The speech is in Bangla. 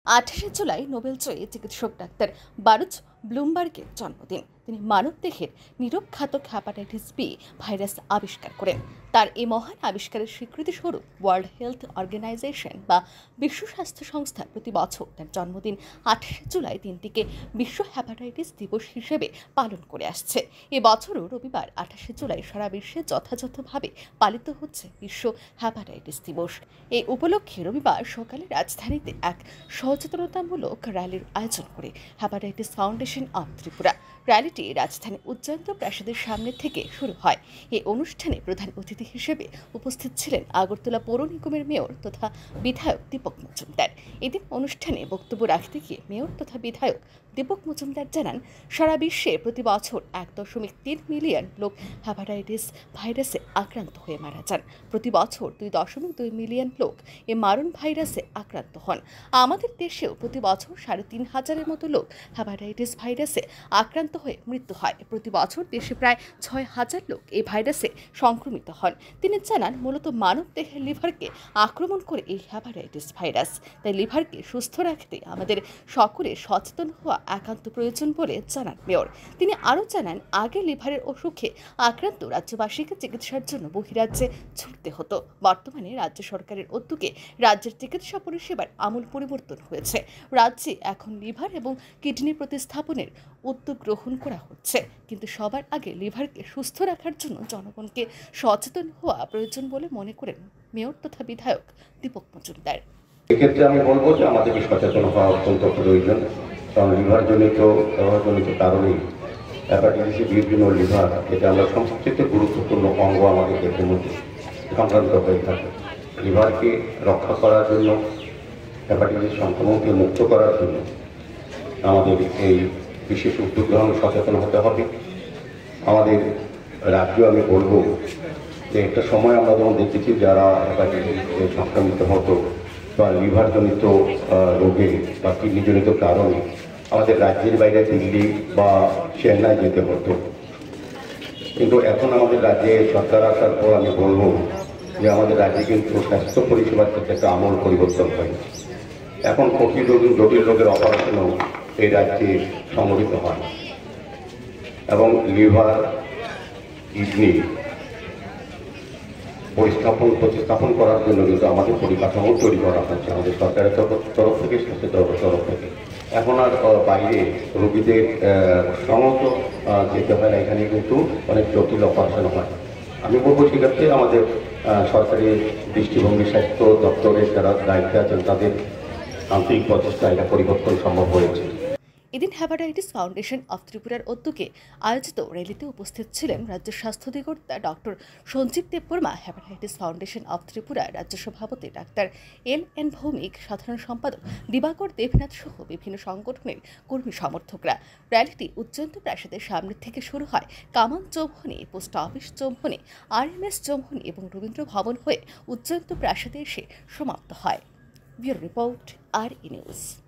28 জুলাই নোবেলজয়ী চিকিৎসক ডাক্তার বারুচ ব্লুমবার্গের জন্মদিন। তিনি মানবদেহের নিরবঘাতক হ্যাপাটাইটিস বি ভাইরাস আবিষ্কার করেন। তার এই মহান আবিষ্কারের স্বীকৃতিস্বরূপ ওয়ার্ল্ড হেলথ অর্গানাইজেশন বা বিশ্ব স্বাস্থ্য সংস্থা প্রতি বছর তার জন্মদিন 28 জুলাই দিনটিকে বিশ্ব হ্যাপাটাইটিস দিবস হিসেবে পালন করে আসছে। এবছরও রবিবার 28 জুলাই সারা বিশ্বে যথাযথভাবে পালিত হচ্ছে বিশ্ব হ্যাপাটাইটিস দিবস। এই উপলক্ষে রবিবার সকালে রাজধানীতে এক সচেতনতামূলক র্যালির আয়োজন করে হ্যাপাটাইটিস ফাউন্ডেশন অব ত্রিপুরা। র্যালিটি রাজধানী উজ্জয়ন্ত প্রাসাদের সামনে থেকে শুরু হয়। এই অনুষ্ঠানে প্রধান অতিথি হিসেবে উপস্থিত ছিলেন আগরতলা পৌর নিগমের মেয়র তথা বিধায়ক দীপক মজুমদার। এদিন অনুষ্ঠানে বক্তব্য রাখতে গিয়ে মেয়র তথা বিধায়ক দীপক মজুমদার জানান, সারা বিশ্বে প্রতি বছর 1.3 মিলিয়ন লোক হ্যাপাটাইটিস ভাইরাসে আক্রান্ত হয়ে মারা যান। প্রতি বছর 2.2 মিলিয়ন লোক এ মারণ ভাইরাসে আক্রান্ত হন। আমাদের দেশেও প্রতি বছর 3,500-এর মতো লোক হ্যাপাটাইটিস ভাইরাসে আক্রান্ত হয়ে মৃত্যু হয়। প্রতি বছর দেশে প্রায় 6,000 লোক এই ভাইরাসে সংক্রমিত হন। তিনি জানান, মূলত মানব দেহের লিভারকে আক্রমণ করে এই হ্যাপাটাইটিস ভাইরাস। তাই লিভারকে সুস্থ রাখতে আমাদের সকলের সচেতন হওয়া একান্ত প্রয়োজন বলে জানান মেয়র। তিনি আরও জানান, আগে লিভারের অসুখে আক্রান্ত রাজ্যবাসীকে চিকিৎসার জন্য বহিরাজ্যে ছুটতে হতো। বর্তমানে রাজ্য সরকারের উদ্যোগে রাজ্যের চিকিৎসা পরিষেবার আমূল পরিবর্তন হয়েছে। রাজ্যে এখন লিভার এবং কিডনি প্রতিস্থাপনের উদ্যোগ গ্রহণ করা হচ্ছে, কিন্তু সবার আগে লিভারকে সুস্থ রাখার জন্য জনগণকে সচেতন হওয়া প্রয়োজন বলে মনে করেন মেয়র তথা বিধায়ক দীপক মজুমদার। এক্ষেত্রে আমি বলবো যে আমাদেরকে সচেতন হওয়া অত্যন্ত প্রয়োজন, কারণ লিভারজনিত কারণেই হ্যাপাটাইটিস বিভিন্ন লিভার, এটা আমরা সবচেয়ে গুরুত্বপূর্ণ অঙ্গ আমাদের দেহের মধ্যে সংক্রান্ত হয়ে থাকে। লিভারকে রক্ষা করার জন্য, হ্যাপাটাইটিস সংক্রমণকে মুক্ত করার জন্য আমাদের এই বিশেষ উদ্যোগ গ্রহণ সচেতন হতে হবে। আমাদের রাজ্য আমি বলবো যে একটা সময় আমরা যখন দেখেছি যারা হ্যাপাটাইটিসে সংক্রমিত হতো বা লিভারজনিত রোগে বা কিডনিজনিত কারণে আমাদের রাজ্যের বাইরে দিল্লি বা চেন্নাই যেতে হতো, কিন্তু এখন আমাদের রাজ্যে সরকার আসার পর আমি বলবো যে আমাদের রাজ্যে কিন্তু স্বাস্থ্য পরিষেবার ক্ষেত্রে একটা আমূল পরিবর্তন হয়েছে। এখন জটিল রোগের অপারেশনও এই রাজ্যে সংগঠিত হয় এবং লিভার, কিডনি প্রতিস্থাপন করার জন্য কিন্তু আমাদের পরিকাঠামো তৈরি করা হচ্ছে আমাদের সরকারের তরফ থেকে, স্বাস্থ্য তরফ থেকে। এখন আর বাইরে রোগীদের সমস্ত যেতে হয় না, এখানে কিন্তু অনেক জটিল অপারেশন হয়। আমি বলবো সেক্ষেত্রে আমাদের সরকারি দৃষ্টিভঙ্গি, স্বাস্থ্য দপ্তরের যারা দায়িত্বে আছেন তাদের আন্তরিক প্রচেষ্টা এটা পরিবর্তন সম্ভব হয়েছে। এদিন হ্যাপাটাইটিস ফাউন্ডেশন অব ত্রিপুরার উদ্যোগে আয়োজিত র্যালিতে উপস্থিত ছিলেন রাজ্য স্বাস্থ্য অধিকর্তা doctor Sanjib Debbarma, hepatitis foundation of Tripura রাজ্য সভাপতি ডাক্তার এল.এন. ভৌমিক, সাধারণ সম্পাদক দিবাকর দেবনাথ সহ বিভিন্ন সংগঠনের কর্মী সমর্থকরা। র্যালিটি উজ্জয়ন্ত প্রাসাদের সামনে থেকে শুরু হয় Kaman Chowmuhani, post office Chowmuhani, RMS Chowmuhani এবং রবীন্দ্র ভবন হয়ে উজ্জয়ন্ত প্রাসাদে এসে সমাপ্ত হয়। Bureau report, RE news.